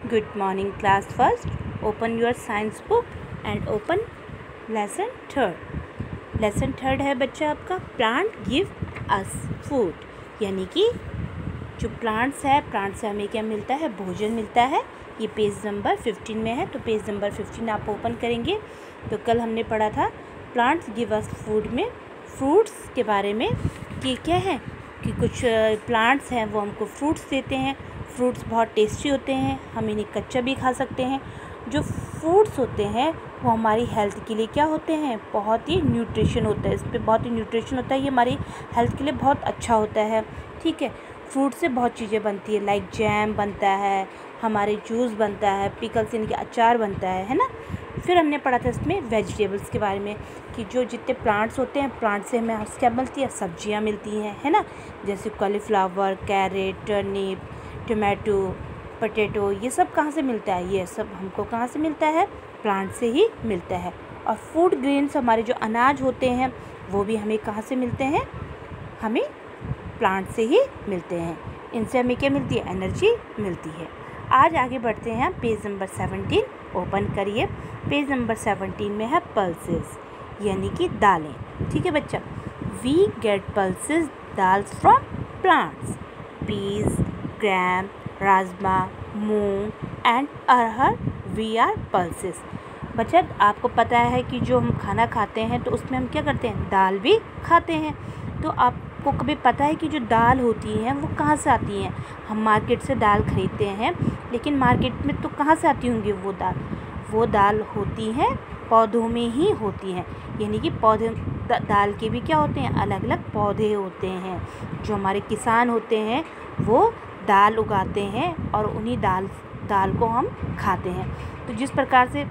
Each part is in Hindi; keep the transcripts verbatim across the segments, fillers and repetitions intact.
Good morning, class first. Open your science book and open lesson third. Lesson third है बच्चा आपका प्लांट गिव अस फूड, यानी कि जो प्लांट्स है, प्लांट से हमें क्या मिलता है, भोजन मिलता है। ये पेज नंबर फिफ्टीन में है, तो पेज नंबर फिफ्टीन आप ओपन करेंगे तो कल हमने पढ़ा था प्लांट्स गिव अस फूड में फ्रूट्स के बारे में कि क्या है कि कुछ प्लांट्स हैं वो हमको फ्रूट्स देते हैं। फ्रूट्स बहुत टेस्टी होते हैं, हम इन्हें कच्चा भी खा सकते हैं। जो फ्रूट्स होते हैं वो हमारी हेल्थ के लिए क्या होते हैं, बहुत ही न्यूट्रिशन होता है, इस पर बहुत ही न्यूट्रिशन होता है, ये हमारी हेल्थ के लिए बहुत अच्छा होता है। ठीक है, फ्रूट से बहुत चीज़ें बनती है, लाइक जैम बनता है, हमारे जूस बनता है, पिकल्स इनके अचार बनता है है ना। फिर हमने पढ़ा था इसमें वेजिटेबल्स के बारे में कि जो जितने प्लांट्स होते हैं, प्लांट से हमें क्या मिलती है, सब्जियां मिलती हैं है ना, जैसे cauliflower, carrot, turnip, tomato, potato, ये सब कहाँ से मिलता है, ये सब हमको कहाँ से मिलता है, प्लांट से ही मिलता है। और फूड ग्रेन्स, हमारे जो अनाज होते हैं वो भी हमें कहाँ से मिलते हैं, हमें प्लांट से ही मिलते हैं। इनसे हमें क्या मिलती है, एनर्जी मिलती है। आज आगे बढ़ते हैं, पेज नंबर सेवनटीन ओपन करिए। पेज नंबर सेवनटीन में है पल्सेस, यानी कि दालें। ठीक है बच्चा, we get pulses dals from plants, peas, gram, rajma, moong and arhar, we are pulses. बच्चा आपको पता है कि जो हम खाना खाते हैं तो उसमें हम क्या करते हैं, दाल भी खाते हैं। तो आपको कभी पता है कि जो दाल होती हैं वो कहाँ से आती हैं, हम मार्केट से दाल खरीदते हैं, लेकिन मार्केट में तो कहाँ से आती होंगी वो दाल, वो दाल होती हैं पौधों में ही होती हैं, यानी कि पौधे दाल के भी क्या होते हैं, अलग अलग पौधे होते हैं। जो हमारे किसान होते हैं वो दाल उगाते हैं और उन्हीं दाल दाल को हम खाते हैं। तो जिस प्रकार से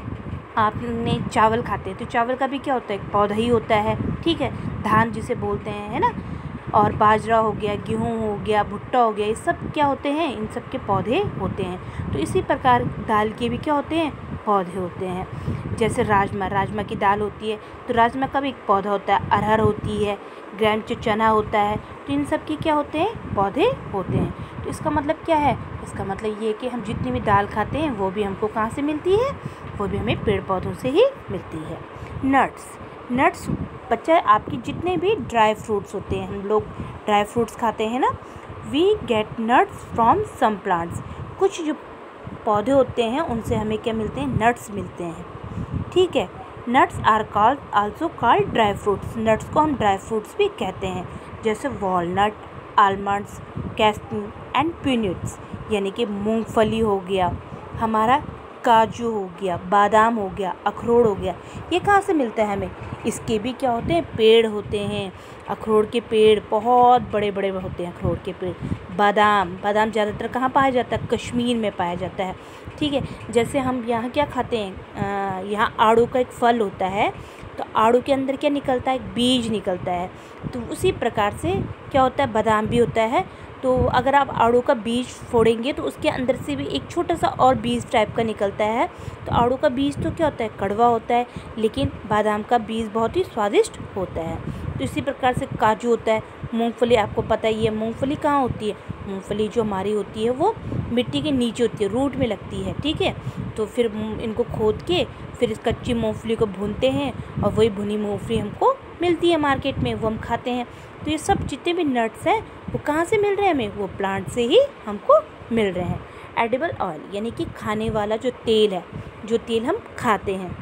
आपने चावल खाते हैं तो चावल का भी क्या होता है, एक पौधा ही होता है। ठीक है, धान जिसे बोलते हैं है ना, और बाजरा हो गया, गेहूँ हो गया, भुट्टा हो गया, ये सब क्या होते हैं, इन सब के पौधे होते हैं। तो इसी प्रकार दाल के भी क्या होते हैं, पौधे होते हैं। जैसे राजमा, राजमा की दाल होती है तो राजमा का भी एक पौधा होता है, अरहर होती है, ग्राम जो चना होता है, तो इन सब के क्या होते हैं, पौधे होते हैं। तो इसका मतलब क्या है, इसका मतलब ये है कि हम जितनी भी दाल खाते हैं वो भी हमको कहाँ से मिलती है, वो भी हमें पेड़ पौधों से ही मिलती है। नट्स, नट्स बच्चा आपके जितने भी ड्राई फ्रूट्स होते हैं, हम लोग ड्राई फ्रूट्स खाते हैं ना, we get nuts from some plants. कुछ जो पौधे होते हैं उनसे हमें क्या मिलते हैं, नट्स मिलते हैं। ठीक है, nuts are called also called dry fruits. Nuts को हम ड्राई फ्रूट्स भी कहते हैं, जैसे walnut, almonds, cashew and peanuts, यानी कि मूंगफली हो गया, हमारा काजू हो गया, बादाम हो गया, अखरोट हो गया। ये कहाँ से मिलता है हमें, इसके भी क्या होते हैं, पेड़ होते हैं। अखरोट के पेड़ बहुत बड़े बड़े होते हैं, अखरोट के पेड़। बादाम, बादाम ज़्यादातर कहाँ पाया जाता है, कश्मीर में पाया जाता है। ठीक है, जैसे हम यहाँ क्या खाते हैं, यहाँ आड़ू का एक फल होता है, तो आड़ू के अंदर क्या निकलता है, एक बीज निकलता है। तो उसी प्रकार से क्या होता है, बादाम भी होता है। तो अगर आप आड़ू का बीज फोड़ेंगे तो उसके अंदर से भी एक छोटा सा और बीज टाइप का निकलता है। तो आड़ू का बीज तो क्या होता है, कड़वा होता है, लेकिन बादाम का बीज बहुत ही स्वादिष्ट होता है। तो इसी प्रकार से काजू होता है। मूंगफली आपको पता ही है, मूंगफली कहाँ होती है, मूंगफली जो हमारी होती है वो मिट्टी के नीचे होती है, रूट में लगती है। ठीक है, तो फिर इनको खोद के फिर इस कच्ची मूंगफली को भूनते हैं और वही भुनी मूंगफली हमको मिलती है मार्केट में, वो हम खाते हैं। तो ये सब जितने भी नट्स हैं वो कहाँ से मिल रहे हैं हमें, वो प्लांट से ही हमको मिल रहे हैं। एडिबल ऑयल, यानी कि खाने वाला जो तेल है, जो तेल हम खाते हैं।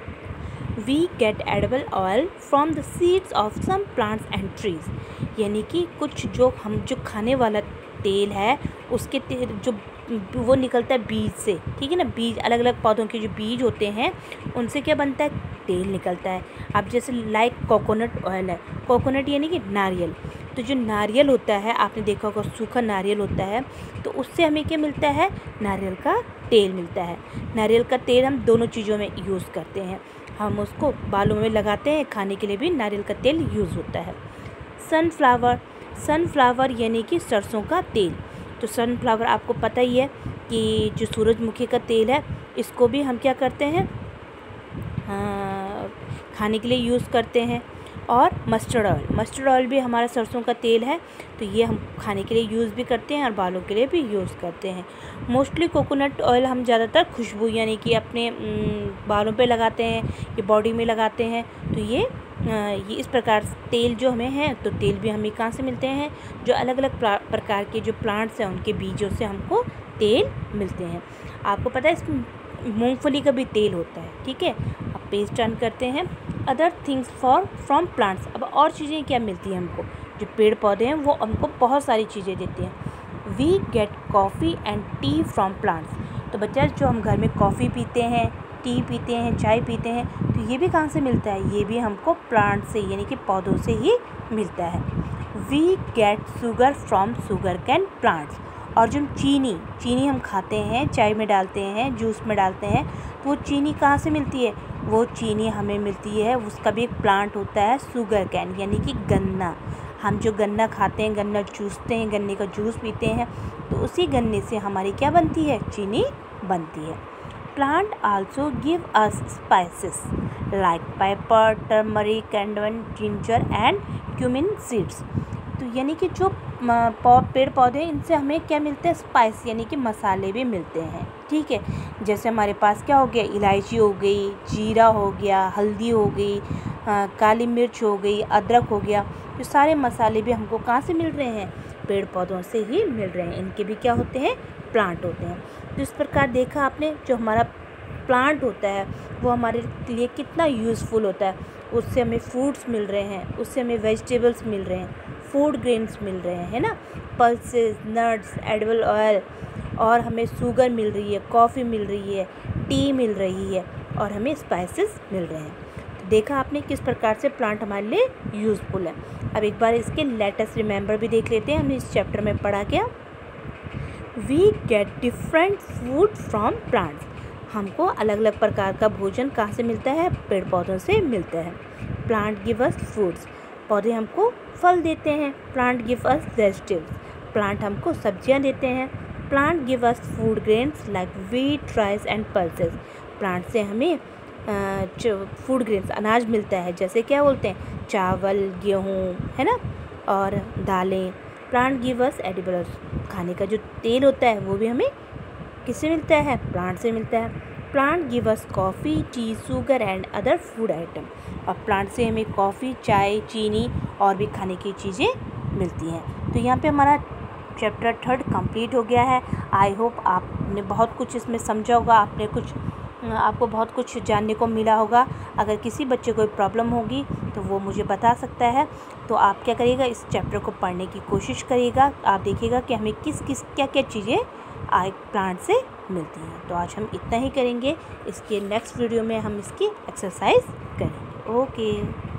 We get edible oil from the seeds of some plants and trees, यानी कि कुछ जो हम जो खाने वाला तेल है उसके तेल जो वो निकलता है बीज से। ठीक है ना, बीज, अलग अलग पौधों के जो बीज होते हैं उनसे क्या बनता है, तेल निकलता है। अब जैसे लाइक कोकोनट ऑयल है, कोकोनट यानी कि नारियल, तो जो नारियल होता है आपने देखा होगा, सूखा नारियल होता है, तो उससे हमें क्या मिलता है, नारियल का तेल मिलता है। नारियल का तेल हम दोनों चीज़ों में यूज़ करते हैं, हम उसको बालों में लगाते हैं, खाने के लिए भी नारियल का तेल यूज़ होता है। सनफ्लावर, सनफ्लावर यानी कि सरसों का तेल। तो सनफ्लावर आपको पता ही है कि जो सूरजमुखी का तेल है इसको भी हम क्या करते हैं, हाँ, खाने के लिए यूज़ करते हैं। और मस्टर्ड ऑयल, मस्टर्ड ऑयल भी हमारा सरसों का तेल है, तो ये हम खाने के लिए यूज़ भी करते हैं और बालों के लिए भी यूज़ करते हैं। मोस्टली कोकोनट ऑयल हम ज़्यादातर खुशबू यानी कि अपने बालों पे लगाते हैं, ये बॉडी में लगाते हैं। तो ये ये इस प्रकार तेल जो हमें है, तो तेल भी हमें कहाँ से मिलते हैं, जो अलग अलग प्रकार के जो प्लांट्स हैं उनके बीजों से हमको तेल मिलते हैं। आपको पता है इसमें मूंगफली का भी तेल होता है, ठीक है। अब पेज टर्न करते हैं, other things for from plants. अब और चीज़ें क्या मिलती हैं हमको, जो पेड़ पौधे हैं वो हमको बहुत सारी चीज़ें देते हैं। We get coffee and tea from plants. तो बच्चा जो हम घर में कॉफ़ी पीते हैं, टी पीते हैं, चाय पीते हैं, तो ये भी कहाँ से मिलता है, ये भी हमको प्लांट से यानी कि पौधों से ही मिलता है। We get sugar from sugar cane plants. और जो चीनी चीनी हम खाते हैं, चाय में डालते हैं, जूस में डालते हैं, तो वो चीनी कहाँ से मिलती है, वो चीनी हमें मिलती है, उसका भी एक प्लांट होता है शुगर कैन यानी कि गन्ना। हम जो गन्ना खाते हैं, गन्ना चूसते हैं, गन्ने का जूस पीते हैं, तो उसी गन्ने से हमारी क्या बनती है, चीनी बनती है। Plant also give us spices like pepper, turmeric, cardamom, ginger and cumin seeds. तो यानी कि जो पेड़ पौधे इनसे हमें क्या मिलते हैं, स्पाइस यानी कि मसाले भी मिलते हैं, ठीक है। जैसे हमारे पास क्या हो गया, इलायची हो गई, जीरा हो गया, हल्दी हो गई, आ, काली मिर्च हो गई, अदरक हो गया। तो सारे मसाले भी हमको कहाँ से मिल रहे हैं, पेड़ पौधों से ही मिल रहे हैं। इनके भी क्या होते हैं, प्लांट होते हैं। तो इस प्रकार देखा आपने, जो हमारा प्लांट होता है वो हमारे लिए कितना यूज़फुल होता है। उससे हमें फ्रूट्स मिल रहे हैं, उससे हमें वेजिटेबल्स मिल रहे हैं, फूड ग्रेन्स मिल रहे हैं, है ना, पल्सेस, नट्स, एडिबल ऑयल, और हमें शुगर मिल रही है, कॉफ़ी मिल रही है, टी मिल रही है, और हमें स्पाइसेस मिल रहे हैं। तो देखा आपने किस प्रकार से प्लांट हमारे लिए यूज़फुल है। अब एक बार इसके लेटेस्ट रिमेंबर भी देख लेते हैं, हमने इस चैप्टर में पढ़ा क्या। We get different food from plants. हमको अलग अलग प्रकार का भोजन कहाँ से मिलता है, पेड़ पौधों से मिलता है। प्लांट गिव अस फ्रूट्स, पौधे हमको फल देते हैं। Plant give us vegetables, plant हमको सब्जियां देते हैं। Plant give us food grains like wheat, rice and pulses. Plant से हमें फूड ग्रेन्स अनाज मिलता है, जैसे क्या बोलते हैं, चावल, गेहूँ, है ना, और दालें। प्लांट गिव अस एडिबल्स, खाने का जो तेल होता है वो भी हमें किससे मिलता है, प्लांट से मिलता है। Plant give us coffee, tea, sugar and other food item. और प्लांट से हमें कॉफ़ी, चाय, चीनी और भी खाने की चीज़ें मिलती हैं। तो यहाँ पे हमारा चैप्टर थर्ड कंप्लीट हो गया है। आई होप आपने बहुत कुछ इसमें समझा होगा, आपने कुछ आपको बहुत कुछ जानने को मिला होगा। अगर किसी बच्चे को प्रॉब्लम होगी तो वो मुझे बता सकता है। तो आप क्या करिएगा, इस चैप्टर को पढ़ने की कोशिश करिएगा। आप देखिएगा कि हमें किस किस क्या क्या चीज़ें आए प्लांट से मिलती हैं। तो आज हम इतना ही करेंगे, इसके नेक्स्ट वीडियो में हम इसकी एक्सरसाइज करेंगे। ओके।